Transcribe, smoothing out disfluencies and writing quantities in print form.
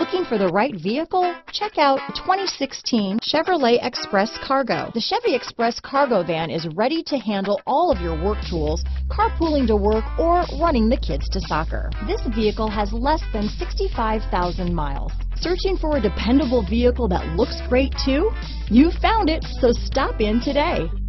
Looking for the right vehicle? Check out 2016 Chevrolet Express Cargo. The Chevy Express Cargo van is ready to handle all of your work tools, carpooling to work, or running the kids to soccer. This vehicle has less than 65,000 miles. Searching for a dependable vehicle that looks great too? You found it, so stop in today.